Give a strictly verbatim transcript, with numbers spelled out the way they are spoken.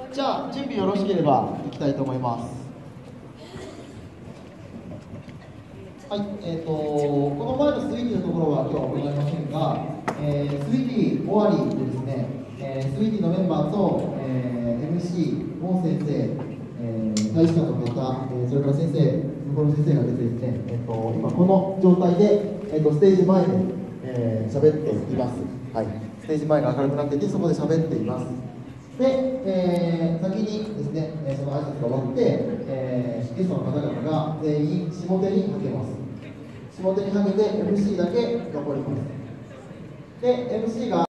じゃあ準備よろしければいきたいと思います。はい、えーとこの前のスイーティーのところは今日は行いませんが、えー、スイーティー終わりでですね、えー、スイーティーのメンバーと、えー、エムシー、モン先生、えー、大使館の方、えー、それから先生、向こうの先生が出てですね、えー、と今この状態で、えー、とステージ前で喋、えー、っています。はい、ステージ前が明るくなっていて、そこで喋っています。で、えー、先にですね、その挨拶が終わって、えー、ゲストの方々が全員下手にはけます。下手にはけて エムシー だけ残ります。で、エムシー が